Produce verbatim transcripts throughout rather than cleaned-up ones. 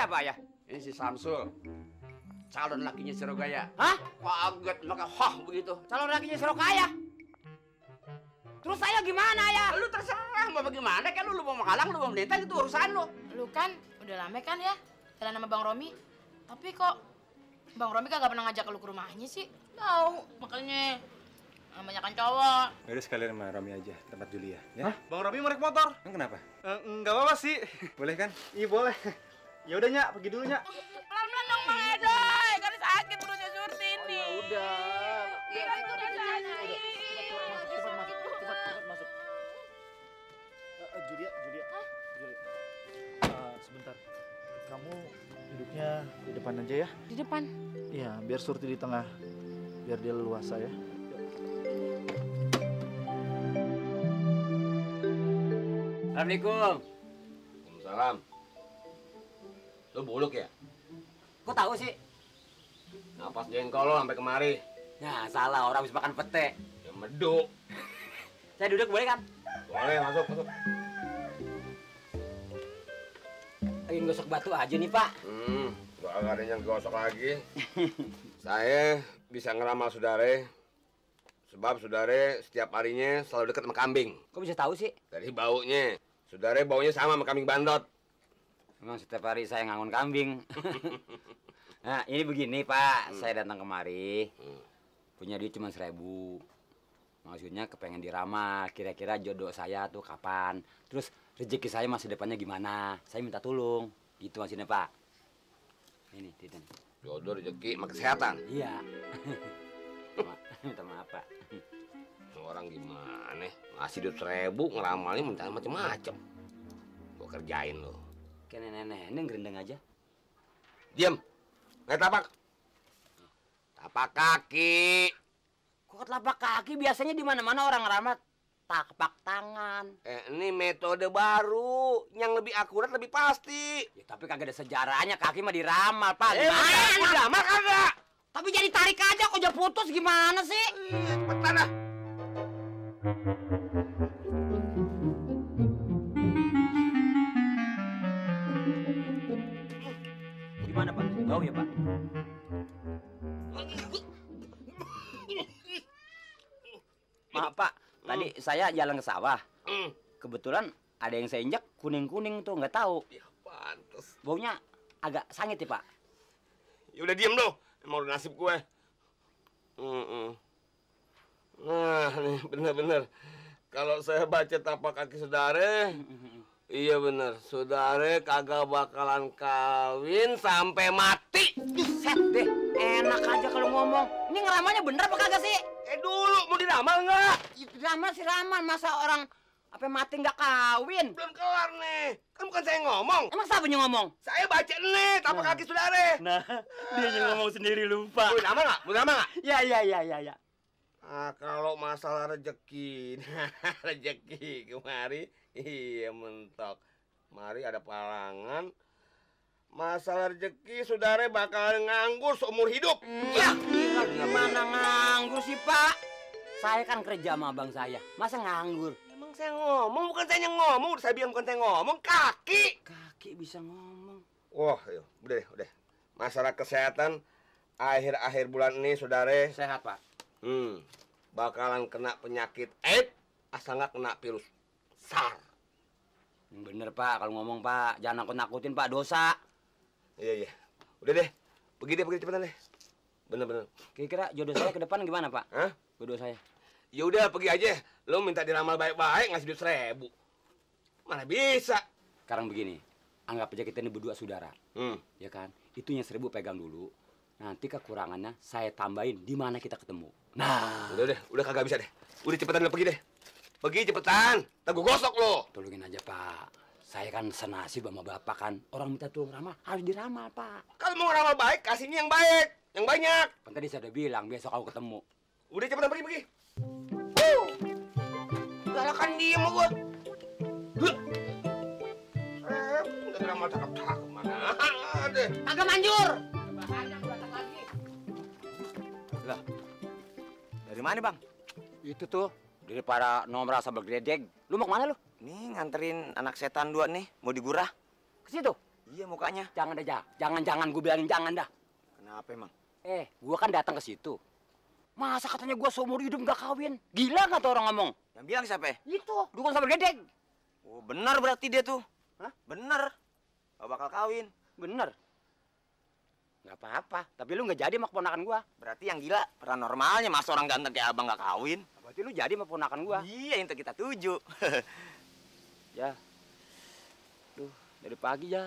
siapa ya? Ini si Samsul, calon lakinya si Rogaya. Hah? Kaget, maka hah begitu. Calon lakinya si Rogaya? Terus saya gimana ya? Lu terserah mau bagaimana, kan lu, lu mau menghalang, lu mau menentang, itu urusan lu. Lu kan udah lama kan ya jalan sama Bang Romi. Tapi kok Bang Romi kagak pernah ngajak lu ke rumahnya sih? Tahu, makanya kebanyakan cowok. Udah sekalian sama Romi aja, tempat Julia, ya? Hah? Bang Romi mau naik motor? Emang kenapa? Eh, Enggak apa-apa sih. Boleh kan? Iya boleh. Ya udah Nyak, pergi dulu Nyak. Pelan-pelan dong Bang Edoy, kan sakit perutnya Surti ini. Ya udah. Iya, kan udah sakit. Cepat masuk, cepat, cepat masuk. Eh, eh, Julia, Julia, Julia. Eh, sebentar. Kamu duduknya di depan aja ya? Di depan. Iya, biar Surti di tengah. Biar dia leluasa ya. Assalamualaikum. Waalaikumsalam. Lu buluk ya? Kok tahu sih? Napas jengkol lo sampai kemari. Nah, salah, orang habis makan pete. Ya meduk. Saya duduk boleh kan? Boleh, masuk, masuk. Lagi gosok batu aja nih, Pak. Hmm, gak ada yang gosok lagi. Saya bisa ngeramal saudare. Sebab saudare setiap harinya selalu dekat sama kambing. Kok bisa tahu sih? Dari baunya. Saudare baunya sama sama kambing bandot. Emang setiap hari saya ngangon kambing. Nah, ini begini, Pak. Hmm. Saya datang kemari. Hmm. Punya duit cuma seribu. Maksudnya kepengen diramal. Kira-kira jodoh saya tuh kapan. Terus rezeki saya masa depannya gimana. Saya minta tolong. Gitu maksudnya, Pak. Ini, Titan. Jodoh, rezeki, sama kesehatan. Iya. Minta maaf, Pak. Orang gimana? Ngasih duit seribu, ngeramalnya minta macem-macem. Gua kerjain lo. Kayak nenek-nenek gerendeng aja. Diam. Kayak tapak. Tapak kaki. Kok telapak kaki biasanya di mana-mana orang ngeramal tapak tangan. Eh, ini metode baru yang lebih akurat, lebih pasti. Ya, tapi kagak ada sejarahnya, kaki mah diramal, Pak. Eh, udah, udah, mah kagak. Tapi jadi tarik aja, kok udah putus gimana sih? Eh, cepetan dah. Gimana, Pak? Bau ya, Pak? Maaf, Pak. Tadi hmm. saya jalan ke sawah. Hmm. Kebetulan ada yang saya injak kuning-kuning tuh, nggak tahu. Ya, pantes. Baunya agak sangit ya, Pak. Ya udah diem lo. Emang udah nasib gue. Mm -mm. Nah, nih bener-bener. Kalau saya baca tapak kaki saudare, iya bener. Saudare kagak bakalan kawin sampai mati. Set deh, enak aja kalau ngomong. Ini ngeramalnya bener apa kagak sih? Eh dulu, mau diramal nggak? Diramal sih ramal, masa orang apa mati nggak kawin? Belum kelar nih, kan bukan saya ngomong. Emang siapa yang ngomong? Saya baca nih, tapak nah. kaki saudare. Nah, dia yang ngomong sendiri lupa. Mau diramal nggak? Mau diramal nggak? Ya, ya, ya, ya, ya. Ah, kalau masalah rezeki, rezeki kemari, iya mentok. Mari ada palangan. Masalah rezeki, saudara bakal nganggur seumur hidup. Hmm. Ya, gila gimana nganggur sih, Pak? Saya kan kerja sama abang saya, masa nganggur? Emang saya ngomong, bukan saya yang ngomong. Saya bilang bukan saya ngomong, kaki. Kaki bisa ngomong. Wah, yuk, udah deh, udah. Masalah kesehatan, akhir-akhir bulan ini, saudara. Sehat, Pak. Hmm, bakalan kena penyakit AIDS, asal nggak kena virus SARS. Bener, Pak, kalau ngomong, Pak. Jangan nakut-nakutin, Pak, dosa. Iya, iya. Udah deh, pergi deh, pergi cepetan deh. Bener-bener. Kira-kira jodoh saya ke depan gimana, Pak? Hah? Jodoh saya. Ya udah, pergi aja. Lo minta diramal baik-baik, ngasih duit seribu. Mana bisa? Sekarang begini, anggap aja kita ini berdua saudara. Hmm. Ya kan? Itunya seribu pegang dulu. Nanti kekurangannya saya tambahin di mana kita ketemu. Nah. Udah deh, udah kagak bisa deh. Udah cepetan lo pergi deh. Pergi cepetan. Ntar gua gosok lo. Tolongin aja, Pak. Saya kan senasib sama bapak kan. Orang minta tolong ramal, harus diramal, Pak. Kalau mau ramal baik, kasihnya yang baik. Yang banyak. Kan tadi saya udah bilang, besok aku ketemu. Udah cepetan pergi, pergi. Wuh. Galakan diem sama gua. Huh. Eh, udah ramal cakep-cakep mana ada. Kagak manjur. Lah, dari mana bang? Itu tuh, dari para nomor rasa bergedeg. Lu mau kemana lu? Nih nganterin anak setan dua nih, mau digurah. Ke situ? Iya mukanya. Jangan dah, Jak. Jangan-jangan gue bilangin jangan dah. Kenapa emang? Eh, gua kan datang ke situ. Masa katanya gua seumur hidup nggak kawin? Gila nggak tuh orang ngomong? Yang bilang siapa? Itu, dukun sama Dedek. Oh, benar berarti dia tuh. Hah? Bener. Gak bakal kawin. Bener. Nggak apa-apa, tapi lu nggak jadi sama keponakan gua. Berarti yang gila paranormalnya, masa orang ganteng kayak abang gak kawin? Berarti lu jadi sama keponakan gua. Iya, itu kita tuju. Ya. Duh, dari pagi ya.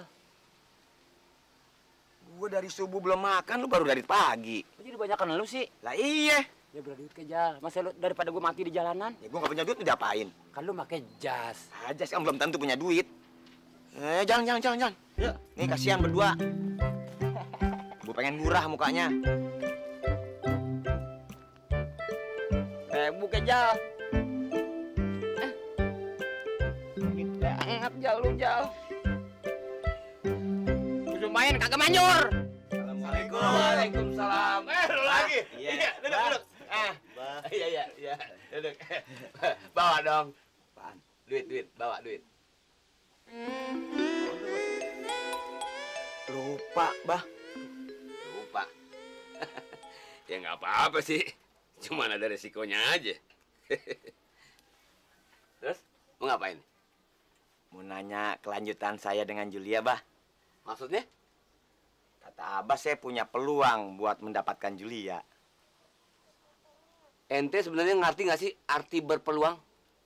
Gue dari subuh belum makan, lu baru dari pagi. Jadi banyakan lu sih. Lah iya. Ya berduit ke Jal. Masa lu daripada gua mati di jalanan? Ya gue gak punya duit, lu diapain? Kan lu pakai jas. Aja sih, belum tentu punya duit. Eh, jangan, jangan, jangan, jangan. Ya. Nih, kasihan berdua. Gue pengen murah mukanya. Rebu ke Jal. Eh. Banget Jal lu Jal. Udah main kagak manjur. Assalamualaikum. Waalaikumsalam. Eh, lu lagi? Iya. Iya, duduk, duduk. Eh, Bah. iya, iya, iya. Duduk. Bawa dong. Apaan? Duit, duit. Bawa duit. Lupa, bah. Lupa. Ya nggak apa-apa sih. Cuman ada resikonya aja. Terus, mau ngapain? Mau nanya kelanjutan saya dengan Julia, bah. Maksudnya? Kata Abah saya punya peluang buat mendapatkan Julia. Ente sebenarnya ngerti nggak sih arti berpeluang?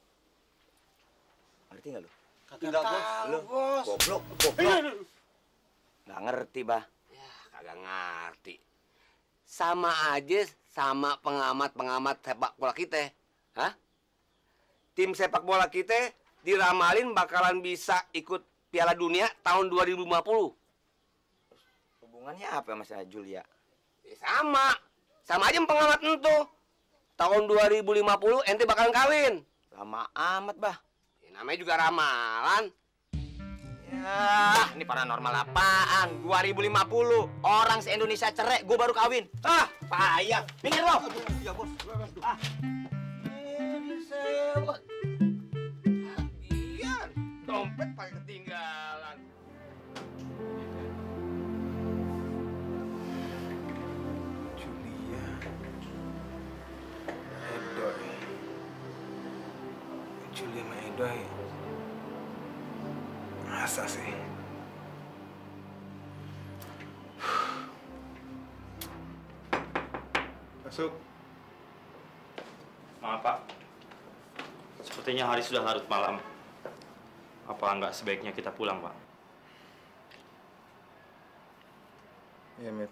Ngerti nggak lu? Kagak Lu, goblok, goblok. Nggak ngerti, bah. Ya, kagak ngerti. Sama aja sama pengamat-pengamat sepak bola kita. Hah? Tim sepak bola kita diramalin bakalan bisa ikut Piala Dunia tahun dua ribu lima puluh. Hubungannya apa sama saya Julia? Ya, sama. Sama aja pengamat itu. Tahun dua ribu lima puluh ente bakalan kawin. Lama amat, bah. Ya, namanya juga ramalan. Ya, ini paranormal apaan? dua ribu lima puluh. Orang se-Indonesia cerai, gue baru kawin. Ah, payah. Minggir lo. Iya, Bos. Ah. Ini sewot. Lagian, dompet pakai ketinggalan. Julia. Edoy. Julia sama Edoy. Masa sih? Masuk. Maaf, Pak. Sepertinya hari sudah larut malam. Apa nggak sebaiknya kita pulang, Pak? Iya, Mit.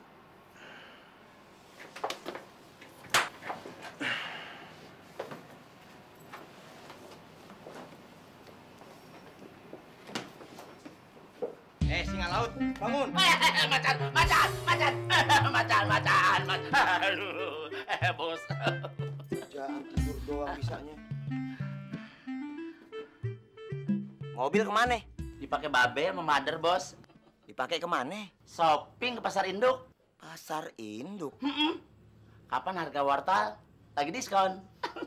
Eh, singa laut, bangun. Eh, macan, macan, macan, macan, macan, macan. Aduh, eh, Bos. Jangan tidur doang bisanya. Mobil kemana? Dipakai babe sama mother, Bos. Dipakai kemana? Shopping ke pasar induk. Pasar induk. Mm-mm. Kapan harga wortel lagi diskon?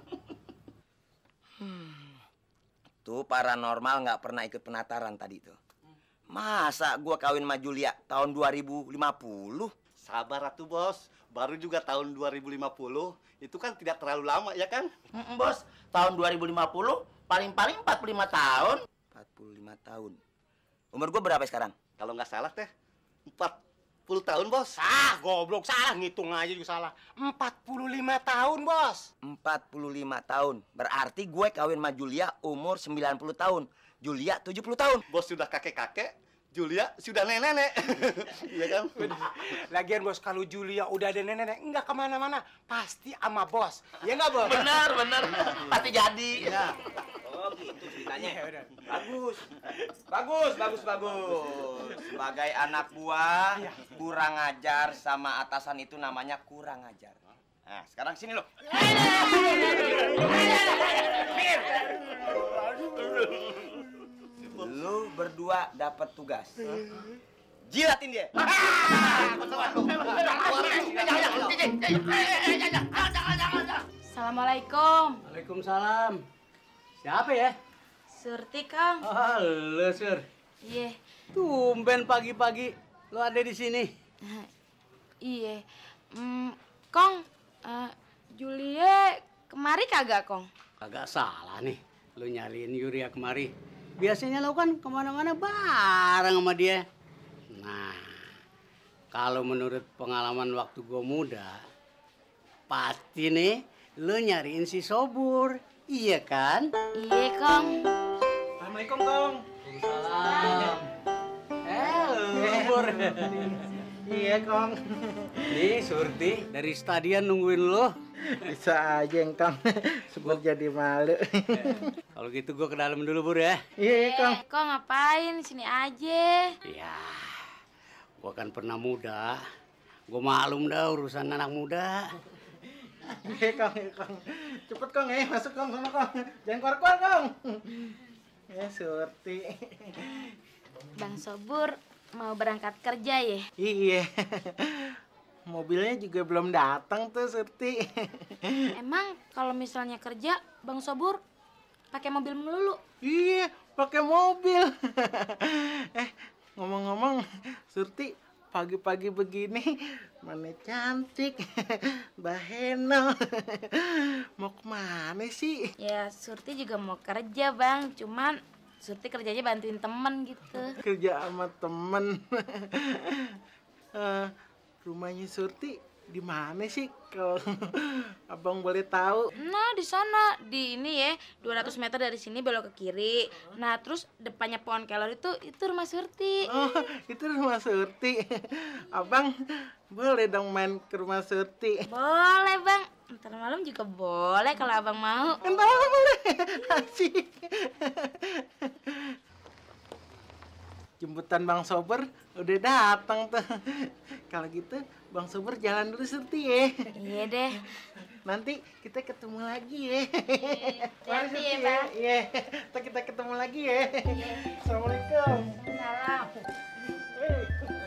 Tuh paranormal nggak pernah ikut penataran tadi tuh. Masa gua kawin sama Julia tahun dua ribu lima puluh? Sabar atuh, Bos. Baru juga tahun dua ribu lima puluh. Itu kan tidak terlalu lama, ya kan? Mm-mm, Bos, tahun dua ribu lima puluh paling-paling empat puluh lima tahun. empat puluh lima tahun. Umur gua berapa sekarang? Kalau nggak salah teh, empat puluh tahun, Bos. Ah, goblok, salah ngitung aja juga salah. empat puluh lima tahun, Bos. empat puluh lima tahun. Berarti gue kawin sama Julia umur sembilan puluh tahun. Julia tujuh puluh tahun. Bos sudah kakek-kakek, Julia sudah nenek-nenek. Iya kan? Lagian, Bos, kalau Julia udah ada nenek-nenek, nggak kemana-mana. Pasti sama Bos. Ya nggak, Bos? Bener, bener. Pasti jadi. Oh gitu ceritanya. Iya, udah. Bagus. Bagus, bagus, bagus. Sebagai anak buah, kurang ajar sama atasan itu namanya kurang ajar. Nah, sekarang sini lo. Lu berdua dapat tugas. Jilatin dia. Assalamualaikum. Waalaikumsalam. Siapa ya? Surti, Kang. Halo, Sur. Iya. Tumben pagi-pagi lo ada di sini. Iya. Hmm, Kong, uh, Julie kemari kagak, Kong? Kagak salah nih, lo nyariin Yuria kemari. Biasanya lo kan kemana-mana bareng sama dia. Nah, kalau menurut pengalaman waktu gue muda, pasti nih lo nyariin si Sobur, iya kan? Iya, Kong. Assalamualaikum, Kong. Salam. Eh, Sobur. Iya, Kong. Nih, Surti dari stadion nungguin lo. Bisa aja, Kong. Sebut jadi malu. Kalau gitu gue ke dalam dulu, Bur ya. Iya, Kong. Eh, Kong ngapain? Sini aja. Iya, gue kan pernah muda. Gue maklum dah urusan anak muda. Iya, Kong, iya, Kong. Cepet, Kong, eh. Masuk, Kong, sana, Kong. Jangan keluar-keluar, Kong. Ya, Surti. Bang Sobur mau berangkat kerja ya? Iya. Mobilnya juga belum datang tuh, Surti. Emang kalau misalnya kerja, Bang Sobur pakai mobil melulu? Iya, pakai mobil. Eh, ngomong-ngomong, Surti, pagi-pagi begini mana cantik. Mbak Heno. Mau kemana sih? Ya, Surti juga mau kerja, Bang. Cuman Surti kerjanya bantuin temen gitu. Kerja sama temen. Eh, rumahnya Surti di mana sih? Kalau abang boleh tahu. Nah, di sana, di ini ya, dua ratus meter dari sini belok ke kiri. Nah, terus depannya pohon kelor itu, itu rumah Surti. Oh, itu rumah Surti. Abang boleh dong main ke rumah Surti. Boleh, Bang. Ntar malam juga boleh kalau abang mau. Ntar malam boleh. Asik. Jemputan Bang Sober udah datang tuh. Kalau gitu Bang Sober jalan dulu, Surti ya. Iya deh. Nanti kita ketemu lagi ya. Hati-hati Mari, ya, Surti, Bang. Iya. Ntar kita ketemu lagi ya. Assalamualaikum. Salam. Eh.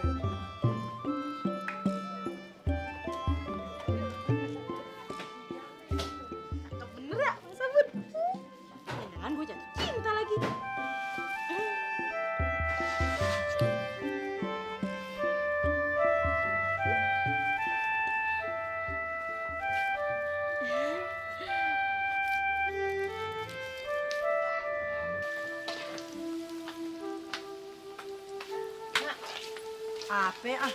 Cakep bener ya, Bang Sobur. Jangan gue jatuh cinta lagi. Apa ah?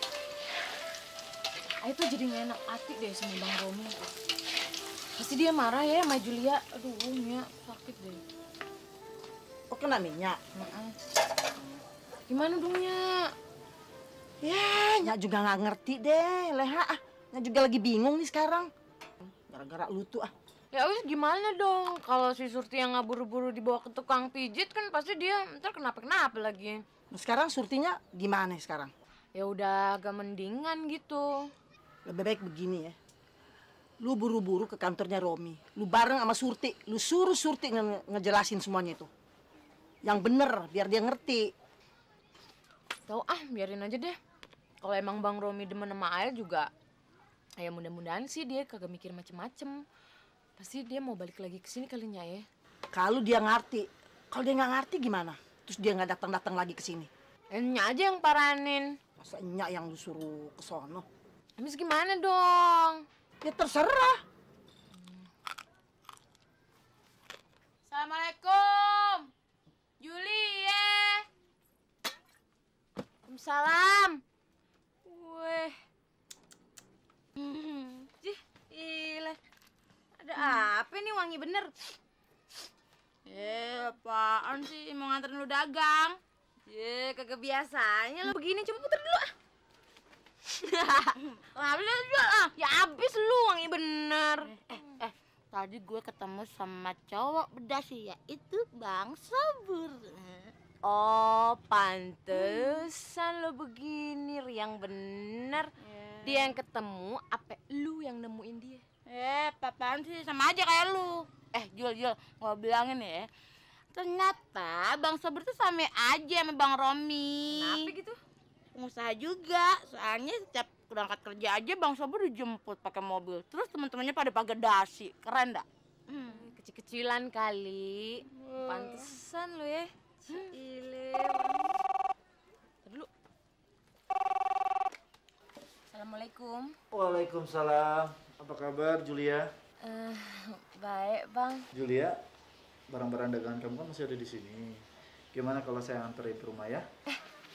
Ayo tuh jadi gak enak hati deh sama Bang Romi. Pasti dia marah ya sama Julia. Aduh, Nya sakit deh. Oh, kena minyak? Maaf. Gimana dong, Nya? Ya, Nyak juga nggak ngerti deh, Leha. Ah, Nyak juga lagi bingung nih sekarang. Gara-gara lu tuh ah. Ya wis gimana dong? Kalau si Surti yang nggak buru-buru dibawa ke tukang pijit kan pasti dia ntar kenapa-kenapa lagi. Nah, sekarang Surtinya gimana sekarang? Ya udah agak mendingan gitu. Lebih baik begini ya. Lu buru-buru ke kantornya Romi. Lu bareng sama Surti. Lu suruh Surti nge ngejelasin semuanya itu. Yang bener, biar dia ngerti. Tahu ah, biarin aja deh. Kalau emang Bang Romi demen sama Ayah juga, ya mudah-mudahan sih dia kagak mikir macem-macem. Pasti dia mau balik lagi ke sini kalinya ya. Kalau dia ngerti, kalau dia nggak ngerti gimana? Terus dia nggak datang-datang lagi ke sini. Enya aja yang paranin. Masa Nyak yang lu suruh ke sono? Habis gimana dong? Ya terserah. Assalamualaikum. Julie. Waalaikumsalam. Weh. Hmm. Jih, gila. Ada apa nih wangi bener? Eh, apaan sih? Mau nganterin lu dagang? Ye, kagak biasanya lu begini. Coba puter dulu ah. Habis jual ah. Ya habis lu wangi bener. Eh, eh, tadi gue ketemu sama cowok berdasi, yaitu Bang Sobur. Oh, pantesan lo begini, riang bener. Dia yang ketemu, apa lu yang nemuin dia? Eh, apaan sih? Sama aja kayak lu. Eh, Jul, Jul, gua bilangin ya. Ternyata Bang Sobur tuh sama aja sama Bang Romi. Kenapa gitu? Pengusaha juga. Soalnya setiap berangkat kerja aja Bang Sobur dijemput pakai mobil. Terus teman-temannya pada pakai dasi. Keren dak? Hmm. Kecil-kecilan kali. Hmm. Pantesan lu ya. Ile. Dulu. Assalamualaikum. Waalaikumsalam. Apa kabar, Julia? Uh, baik, Bang. Julia, barang-barang dagangan kamu kan masih ada di sini. Gimana kalau saya anterin ke rumah ya? Eh,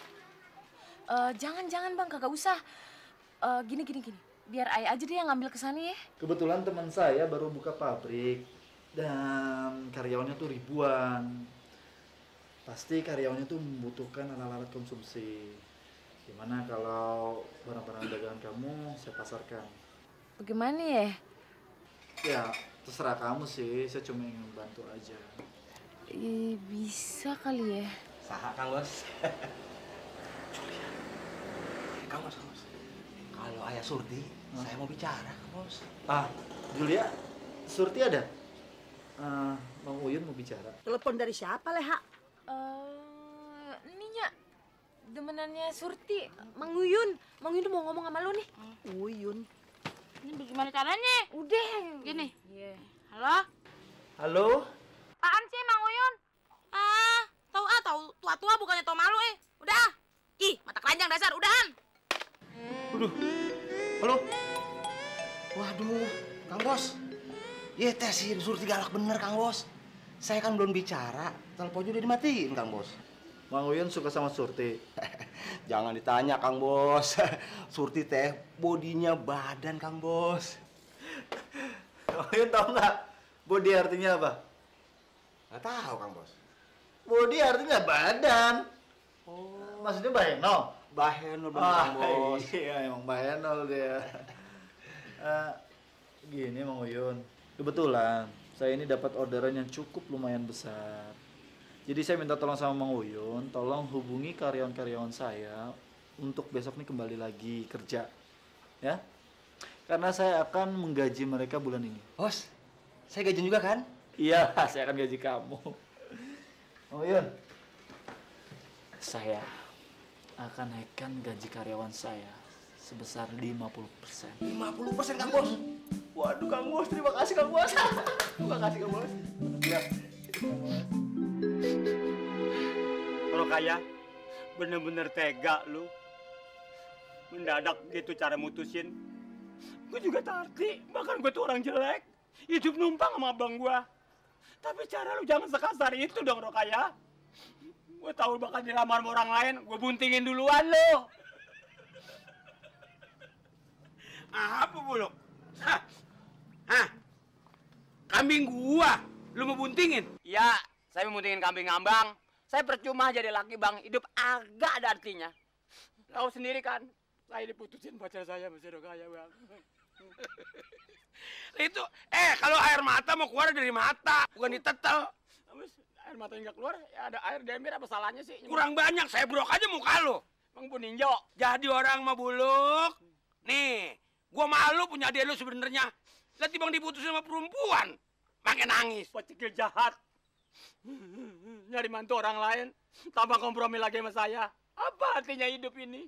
uh, jangan, jangan Bang, kagak usah. Uh, gini, gini, gini. Biar Ayah aja deh yang ngambil ke sana ya. Kebetulan teman saya baru buka pabrik dan karyawannya tuh ribuan. Pasti karyawannya tuh membutuhkan alat-alat konsumsi. Gimana kalau barang-barang dagangan kamu saya pasarkan? Bagaimana ya? Ya, terserah kamu sih. Saya cuma ingin bantu aja. Eh, bisa kali ya. Saha, Kang Bos. Julia. Kang Bos, Kang Bos. Kalau Ayah Surti, hmm? saya mau bicara, Kang Bos. Ah, Julia, Surti ada? Uh, Bang Uyun mau bicara. Telepon dari siapa, Leha? Uh, ini Nya, demenannya Surti, Mang Uyun. Mang Uyun mau ngomong sama lu nih. Uyun. Ini bagaimana caranya? Udah, gini. Iya. Yeah. Halo? Halo? Apaan sih, Mang Uyun? Ah, tahu ah, tahu tua-tua bukannya tau malu eh. Udah. Ih, mata keranjang dasar, udahan. Waduh. Halo? Waduh, Kang Bos. Ya teh si Surti galak bener, Kang Bos. Saya kan belum bicara, teleponnya udah dimatiin, Kang Bos. Bang Uyun suka sama Surti? Jangan ditanya, Kang Bos. Surti teh bodinya badan, Kang Bos. Bang Uyun tahu nggak body artinya apa? Nggak tahu, Kang Bos. Body artinya badan. Oh, maksudnya bahenol? Bahenol bener, ah, Kang Bos. Iya, emang bahenol dia. uh, gini, Bang Uyun. Kebetulan saya ini dapat orderan yang cukup lumayan besar. Jadi saya minta tolong sama Mang Uyun, tolong hubungi karyawan-karyawan saya untuk besok nih kembali lagi kerja. Ya. Karena saya akan menggaji mereka bulan ini. Bos, saya gajian juga kan? Iya, saya akan gaji kamu. Mang Uyun, saya akan naikkan gaji karyawan saya sebesar lima puluh persen. lima puluh persen, Kang Bos? Waduh, Kang Bos, terima kasih, Kang Bos. Terima kasih, Kang Bos. Ya. Kalau kaya, bener-bener tega lu. Mendadak gitu cara mutusin. Gue juga tarti, bahkan gue tuh orang jelek. Hidup numpang sama abang gue. Tapi cara lu jangan sekasar itu dong, Rokaya. Gue tahu bakal dilamar sama orang lain, gue buntingin duluan lu. Apa Buluk? Hah? Hah? Kambing gua, lu mau buntingin? Ya, saya mau buntingin kambing ngambang. Saya percuma jadi laki bang, hidup agak ada artinya. Tahu sendiri kan, saya diputusin pacar saya masih Rokaya bang. Itu, eh kalau air mata mau keluar dari mata, bukan ditetel. Habis air mata nggak keluar, ya ada air di ember, apa salahnya sih? Kurang banyak, saya brok aja muka lu. Bang Bu Ninjo. Jadi orang mah Buluk. Nih, gua malu punya adik lu sebenarnya. Lihat bang diputusin sama perempuan, makin nangis. Pecikil jahat. Nyari mantu orang lain, tambah kompromi lagi sama saya. Apa artinya hidup ini?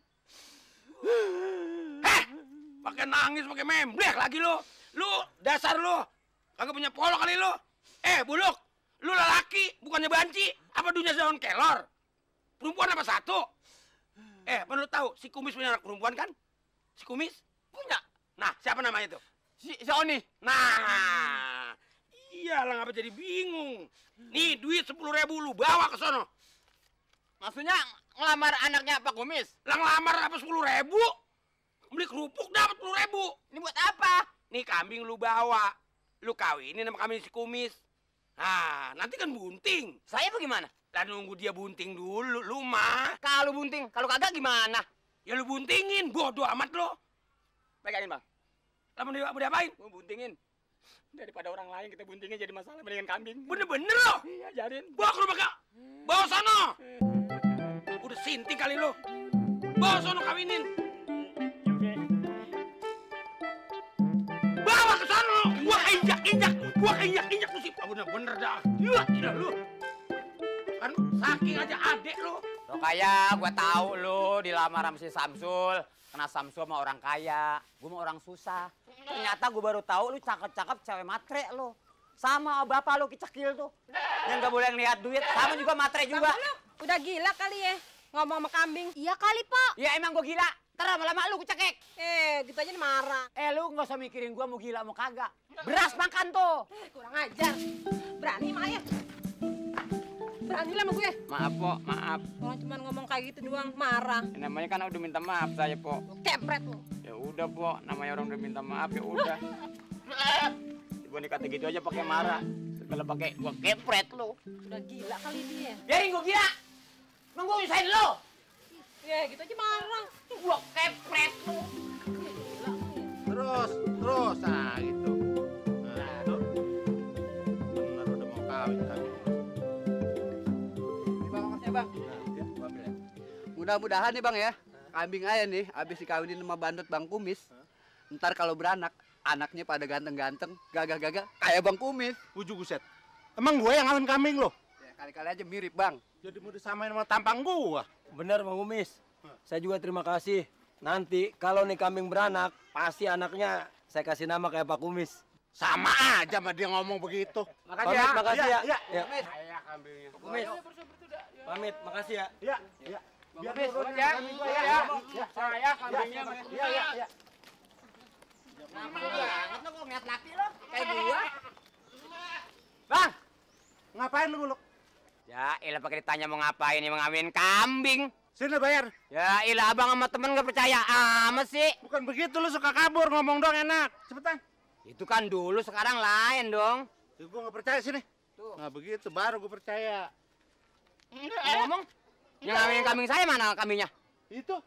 Heh, pakai nangis, pakai memblek lagi lu. Lu dasar lu, kagak punya polok kali lu. Eh, Buluk, lu lelaki, bukannya banci. Apa dunia daun kelor? Perempuan apa satu? Eh, apa lu tahu si Kumis punya anak perempuan kan? Si Kumis punya. Nah, siapa namanya itu? Si, si Oni. Nah, iyalah ngapa jadi bingung. Nih duit sepuluh ribu lu bawa ke sono. Maksudnya ngelamar anaknya Pak Kumis? Lah ngelamar apa sepuluh ribu? Beli kerupuk dapat sepuluh ribu. Ini buat apa? Nih kambing lu bawa. Lu kawinin sama kambing si Kumis. Nah, nanti kan bunting. Saya bagaimana? Lah nunggu dia bunting dulu, lu mah. Kalau bunting, kalau kagak gimana? Ya lu buntingin, bodoh amat lo. Pegangin bang. Lah mau di- mau diapain? Mau buntingin. Daripada orang lain kita buntingin jadi masalah mendingan kambing. Bener-bener lo. Iya, jadiin. Bawa ke rumah kak. Bawa sono. Udah sinting kali lo. Bawa sono kawinin. Bawa ke sono. Gua injak-injak. Gua injak-injak tuh sih. Bener-bener dah. Iya, tidak lu. Kan saking aja adek lo. Rokaya, gua tahu lu dilamar sama si Samsul. Karena Samsul sama orang kaya, gua mau orang susah. Ternyata gua baru tahu lu cakep-cakep cewek matre lu. Sama bapak lu kecekil tuh. Yang nggak boleh ngeliat duit, sama juga matre juga. Udah gila kali ya ngomong sama kambing. Iya kali, Pak. Ya emang gua gila. Ntar lama-lama lu kecekek. Eh, gitu aja marah. Eh, lu nggak usah mikirin gua mau gila mau kagak. Beras makan tuh. Eh, kurang ajar. Berani sama ayah. Berani lah sama gue. Maaf, Po, maaf. Orang cuma ngomong kayak gitu doang, marah. Ya, namanya kan udah minta maaf saya, Po. Kepret lu. Ya udah, Po, namanya orang udah minta maaf ya udah. Gua dikata gitu aja pakai marah. Kalau pakai gua kepret lu. Udah gila kali dia. Biarin gua gila. Emang gua nyusahin lu. Ya, gitu aja marah. Gua kepret lu. Terus, terus, nah gitu. Nah, itu. Bener udah mau kawin kali. Ini bang, makasih bang. Mudah-mudahan nih bang ya, kambing aja nih, abis dikawinin sama bandot Bang Kumis. Ntar kalau beranak, anaknya pada ganteng-ganteng, gagah-gagah, kayak Bang Kumis. Ujuk buset. Emang gue yang ngawin kambing lo? Ya, kali-kali aja mirip bang. Jadi mau disamain sama tampang gua. Bener Bang Kumis. Saya juga terima kasih. Nanti kalau nih kambing beranak, pasti anaknya saya kasih nama kayak Pak Kumis. Sama aja sama dia ngomong begitu. Makasih ya. Makasih ya. Ya, Ya. saya kambingnya. Pak Kumis. Pamit, makasih ya. Ya, ya. Biar Kumis, turun ya. kambing gua Ya, ya. ya. Saya kambingnya. Ya, ya, ya. Lama banget lu kok ngeliat laki lo kayak gua. Bang, ngapain lu muluk? Ya, ilah pakai ditanya mau ngapain nih, mau ngawin kambing. Sini bayar. Ya, ilah abang sama temen gak percaya amat sih. Bukan begitu, lu suka kabur, ngomong dong enak. Cepetan. Itu kan dulu, sekarang lain dong. Ya, gua gak percaya sini. Tuh. Nah begitu, baru gua percaya. Ngomong, yang ngawinin kambing saya mana kambingnya? Itu.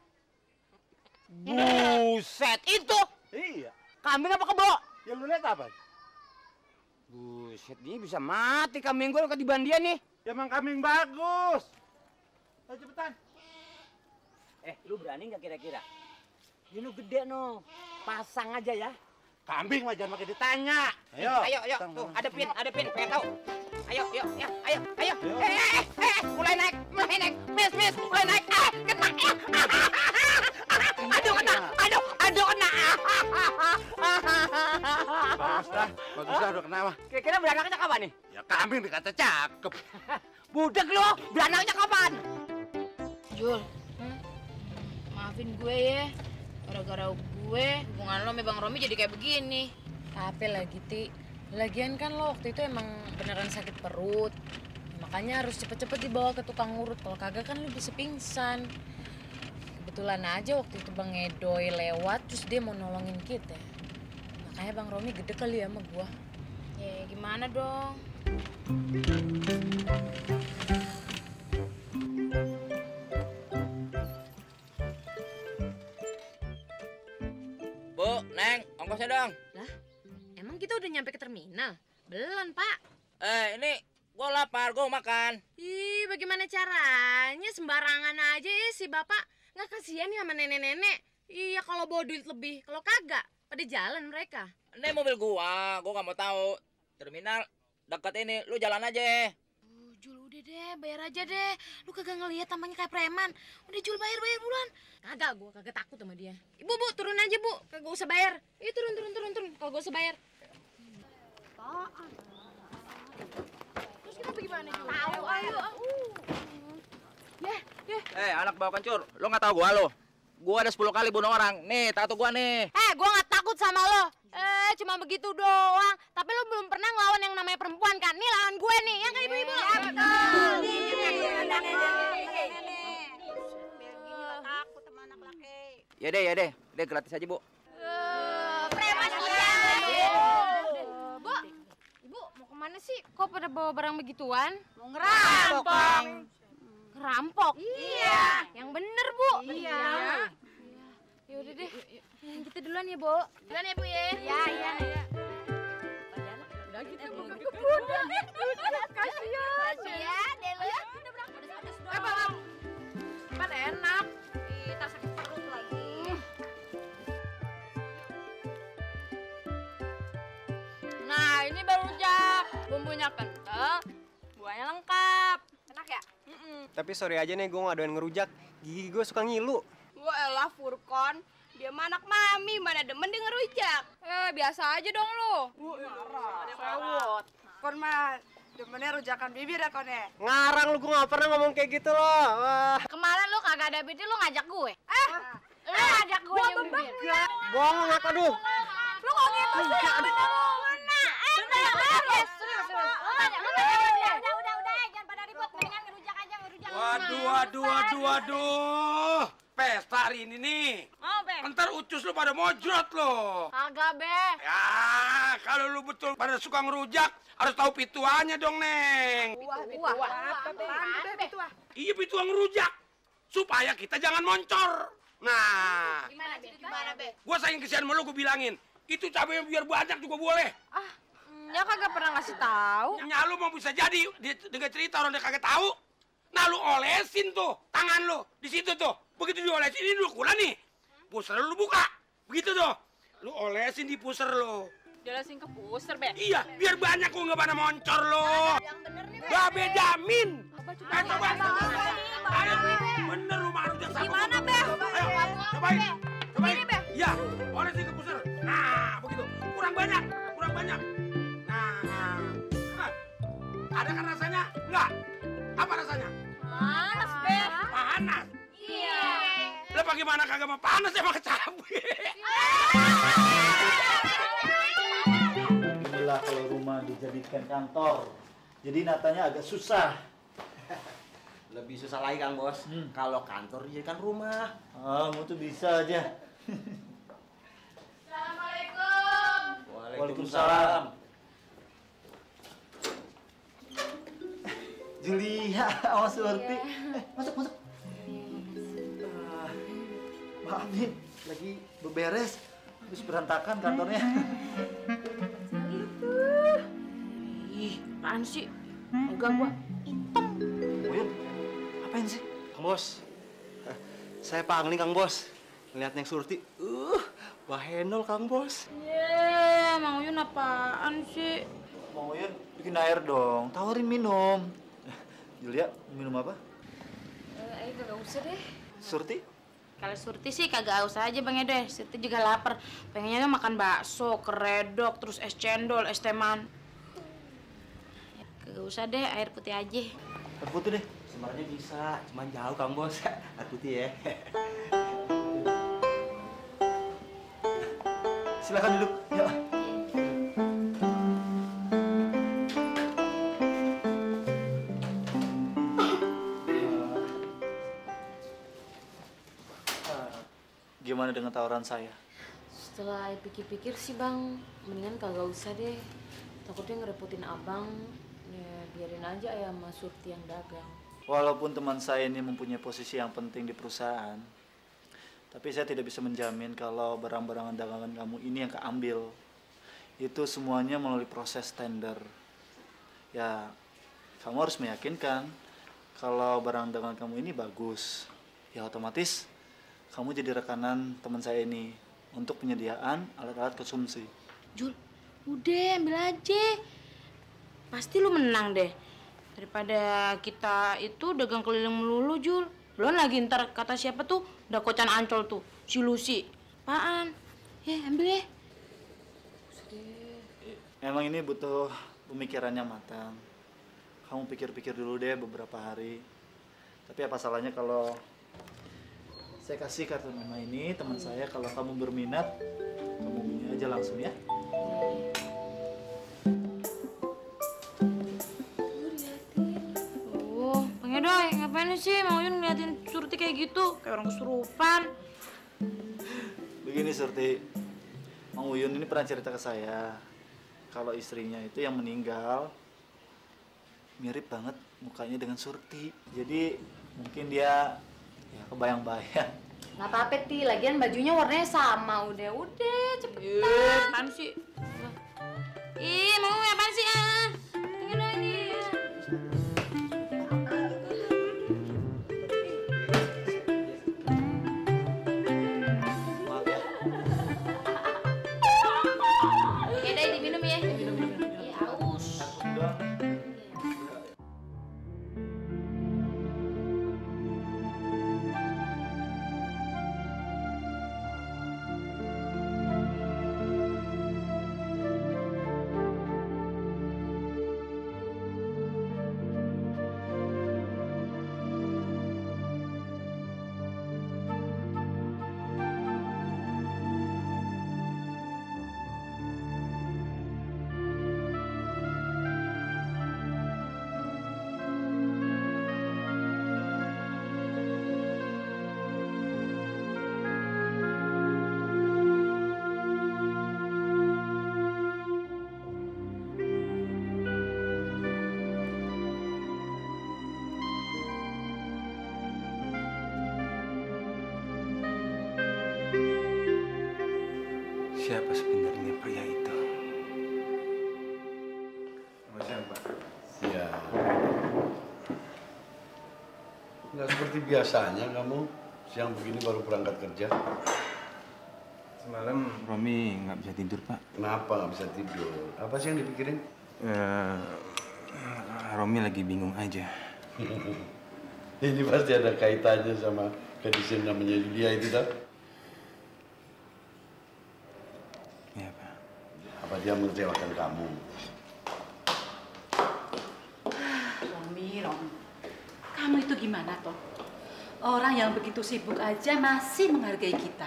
Buset, itu. Iya. Kambing apa kebo? Ya lu lihat apa? Buset, ini bisa mati kambing gue ketiban dia nih. Ya emang kambing bagus. Ayo cepetan. Eh, lu berani nggak kira-kira? Ini lu gede no, pasang aja ya. Kambing mah jangan pakai ditanya. Ayo. Ayo, ayo, tuh, adepin, adepin, pengen tahu. Ayo, yuk, ya, ayo, ayo. Eh, eh, eh, mulai naik, mulai naik, mis, mis, mulai naik. Ah, kena, eh. Aduh, kena, aduh, aduh, kena. Bagus dah, bagus dah udah kenapa? Kira-kira beranaknya kapan nih? Ya kambing dikata cakep. Budek lo, beranaknya kapan? Jul, maafin gue ya. Gara-gara gue, hubungan lo sama Bang Romi jadi kayak begini. Tapi lagi, Ti. Lagian kan lo waktu itu emang beneran sakit perut. Makanya harus cepet-cepet dibawa ke tukang urut. Kalau kagak kan lo bisa pingsan. Kebetulan aja waktu itu Bang Edoy lewat, terus dia mau nolongin kita. Makanya Bang Romi gede kali ya sama gua. Ya gimana dong? Bu, Neng, ongkosnya dong. Lah, emang kita udah nyampe ke terminal? Belum, Pak. Eh, ini gua lapar, gua mau makan. Ih, bagaimana caranya? Sembarangan aja ya si Bapak. Nggak kasihan ya sama nenek-nenek? Iya, kalau bawa duit lebih. Kalau kagak, pada jalan mereka. Ini mobil gua, gua gak mau tahu. Terminal dekat ini, lu jalan aja. Uh, Jul udah deh, bayar aja deh. Lu kagak ngeliat tampangnya kayak preman. Udah Jul bayar bayar buruan. Kagak, gua kagak takut sama dia. Ibu, Bu, turun aja, Bu. Kagak usah bayar. Ih, turun, turun, turun, turun. Kalau gak usah bayar. Terus kita bagaimana Jul? Tahu, ayo. Ya, ya. Eh, anak bawa kencur, lu gak tahu gua lo. Gua ada sepuluh kali bunuh orang. Nih, tato gua nih. Eh, gua nggak takut sama lo. Eh, cuma begitu doang. Tapi lo belum pernah ngelawan yang namanya perempuan kan? Nih lawan gue nih, ya kan ibu-ibu? Ya betul. Takut sama anak laki. Ya deh, ya deh. Deh gratis aja, Bu. Preman ya. Bu, ibu mau kemana sih? Kok pada bawa barang begituan? Mau ngerampok. Ngerampok? Iya. Yang bener, Bu. Iya. Ya udah deh. Kita duluan ya, Bu. Duluan ya, Bu ya. Iya, iya, iya. Udah gitu, Bu. Udah. Kasihan. Kasihan, deh lo ya. Kita berangkat pedes-pedes doang. Eh, Bang. Kan enak. Kita sakit perut lagi. Nah, ini baru rujak. Bumbunya kental, buahnya lengkap. Enak ya? Tapi sorry aja nih, gue gak doyan ngerujak. Gigi gue suka ngilu. Gue elah Furkon. Dia mah anak mami, mana demen dia ngerujak. Eh, biasa aja dong lo. Marah. Sewot. Kon mah demennya rujakan bibir ya kon ya. Ngarang lu, gue gak pernah ngomong kayak gitu loh. Wah. Kemarin lu kagak ada bibir lu ngajak gue. Eh, lu ngajak gue yang bibir. Bohong aku, aduh. Lu kok gitu sih? Bener lu. Mana? Eh, bener beres. Serius, serius. Lu tanya, lu tanya. Udah, udah, udah, udah. Jangan pada ribut. Mendingan ngerujak aja, ngerujak. Waduh, waduh, waduh, waduh. Pesta hari ini nih. Oh, Be. Ntar ucus lu pada mojrot lo. Kagak, Be. Ya, kalau lu betul pada suka ngerujak, harus tahu pituannya dong, Neng. Wah, wah, apa be? Be tuah. Iya, pituan ngerujak. Supaya kita jangan moncor. Nah, Gimana, Be? Gimana, Be? gua sayang kesian sama lu, gua bilangin. Itu cabenya biar banyak juga boleh. Ah, ya kagak pernah ngasih tahu. Ya lu mau bisa jadi, dia dengar cerita orang dia kagak tahu. Nah, lu olesin tuh tangan lu di situ tuh. Begitu diolesin ini lu kurang nih. Puser lu buka. Begitu tuh. Lu olesin di puser lu. Jelasin ke puser, Be. Iya, biar banyak kok nggak pada moncor lo. Yang bener nih, Be. Babe jamin. Apa coba? Eh, coba. Ayo, bener lu mah udah sama. Gimana, Be? Ayo, cobain. Cobain. Iya, olesin ke puser. Nah, begitu. Kurang banyak, kurang banyak. Nah, nah. Ada kan rasanya? Enggak. Apa rasanya? Panas, Be. Panas. Iya. Lah bagaimana kagak mau panas emang cabai? Inilah kalau rumah dijadikan kantor. Jadi natanya agak susah. Lebih susah lagi Kang Bos. Kalau kantor dijadikan rumah. Ah, kamu tuh bisa aja. Assalamualaikum. Waalaikumsalam. Julia, sama Surti. Eh, masuk, masuk. Ah, maafin, lagi beberes. Habis berantakan kantornya. Ih, apaan sih? Enggak gua. Uyun, apain sih? Kang Bos. Saya pangling Kang Bos. Ngeliat Neng Surti. Uh, bahenol Kang Bos. Ye, Mang Uyun apaan sih? Mang Uyun, bikin air dong. Tawarin minum. Julia, minum apa? Eh, ayo gak usah deh. Surti? Kalau Surti sih kagak usah aja Bang Ede. Surti juga lapar. Pengennya tuh makan bakso, keredok, terus es cendol, es teman. Kagak usah deh, air putih aja. Air putih deh. Sebenarnya bisa, cuman jauh Kang Bos. Air putih ya. Silakan duduk. Yuk. Gimana dengan tawaran saya? Setelah Ayah pikir-pikir sih bang, mendingan kagak usah deh. Takutnya ngerepotin abang. Ya biarin aja Ayah sama Surti yang dagang. Walaupun teman saya ini mempunyai posisi yang penting di perusahaan, tapi saya tidak bisa menjamin kalau barang-barang dagangan kamu ini yang keambil. Itu semuanya melalui proses tender. Ya, kamu harus meyakinkan kalau barang dagangan kamu ini bagus. Ya otomatis kamu jadi rekanan teman saya ini untuk penyediaan alat-alat konsumsi. Jul, udah ambil aja. Pasti lu menang deh. Daripada kita itu dagang keliling melulu, Jul. Belum lagi ntar kata siapa tuh, udah kocan ancol tuh, si Lucy. Apaan? Ya, ambil ya. Emang ini butuh pemikiran yang matang. Kamu pikir-pikir dulu deh beberapa hari. Tapi apa salahnya kalau saya kasih kartu nama ini teman saya, kalau kamu berminat, kamu hubungi aja langsung ya. Oh, Bang Edoy, ngapain sih Mang Uyun ngeliatin Surti kayak gitu? Kayak orang kesurupan. Begini Surti, Mang Uyun ini pernah cerita ke saya kalau istrinya itu yang meninggal mirip banget mukanya dengan Surti. Jadi mungkin dia ya kebayang-bayang. Nggak apa-apa Ti, lagian bajunya warnanya sama. Udah-udah, cepetan. Ih, apaan sih? Ih, mau apaan sih? Ah, ini loh ini. Maaf ya. Ya deh, diminum ya. Minum, minum. Ya, aus. siapa sebenarnya pria itu? Selamat siang, Pak. Ya. Nggak seperti biasanya kamu siang begini baru berangkat kerja. Semalam Romi nggak bisa tidur, Pak. Kenapa nggak bisa tidur? Apa sih yang dipikirin? Uh, Romi lagi bingung aja. Ini pasti ada kaitannya sama gadis yang namanya Julia itu, kan? Iya, Pak. Apa dia mengecewakan kamu? Romi, Romi. Kamu itu gimana, toh? Orang yang begitu sibuk aja masih menghargai kita.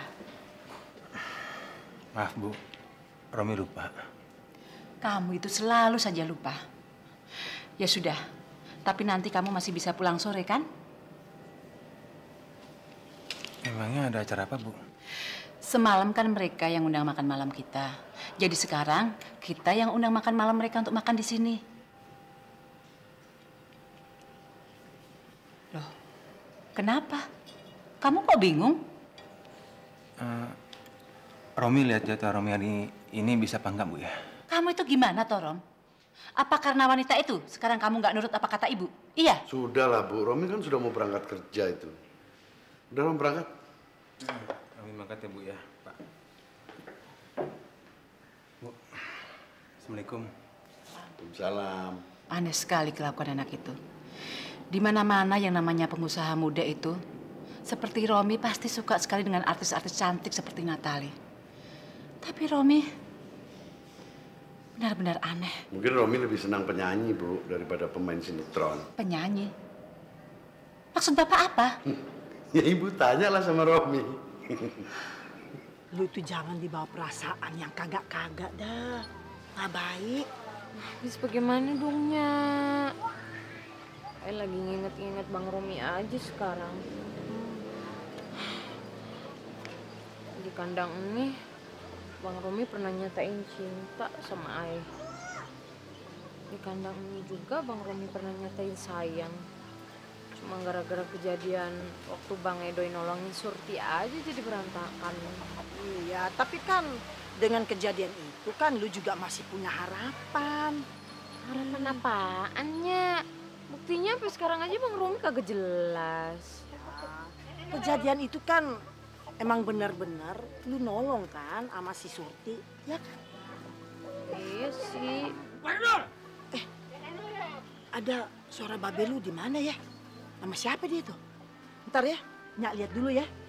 Maaf, Bu. Romi lupa. Kamu itu selalu saja lupa. Ya sudah, tapi nanti kamu masih bisa pulang sore, kan? Emangnya ada acara apa, Bu? Semalam kan mereka yang undang makan malam kita. Jadi sekarang kita yang undang makan malam mereka untuk makan di sini. Loh, kenapa? Kamu kok bingung? Uh, Romi lihat jadwal Romi hari ini bisa apa enggak, Bu ya? Kamu itu gimana, Torom? Apa karena wanita itu sekarang kamu nggak nurut apa kata ibu? Iya? Sudahlah, Bu. Romi kan sudah mau berangkat kerja itu. Udah Romi berangkat? Hmm, Romi berangkat ya, Bu ya, Pak. Bu, Assalamualaikum. Waalaikumsalam. Aneh sekali kelakuan anak itu. Di mana-mana yang namanya pengusaha muda itu, seperti Romi pasti suka sekali dengan artis-artis cantik seperti Natali. Tapi Romi benar-benar aneh. Mungkin Romi lebih senang penyanyi, Bu, daripada pemain sinetron. Penyanyi? Maksud Bapak apa? Ya Ibu tanyalah sama Romi. Lu itu jangan dibawa perasaan yang kagak-kagak dah. Nggak baik. Habis bagaimana dong, Nyak? Saya lagi nginget-nginget Bang Romi aja sekarang. Di kandang ini, Bang Romi pernah nyatain cinta sama Ai. Di kandang ini juga Bang Romi pernah nyatain sayang. Cuma gara-gara kejadian waktu Bang Edoy nolongin Surti aja jadi berantakan. Iya, tapi kan dengan kejadian itu kan lu juga masih punya harapan. Harapan apaan, Nyak? Buktinya sampai sekarang aja Bang Romi kagak jelas. Kejadian itu kan emang benar-benar lu nolong kan sama si Surti, ya kan? Iya sih. Eh, ada suara babe lu di mana ya? Sama siapa dia tuh? Ntar ya, Nyak lihat dulu ya.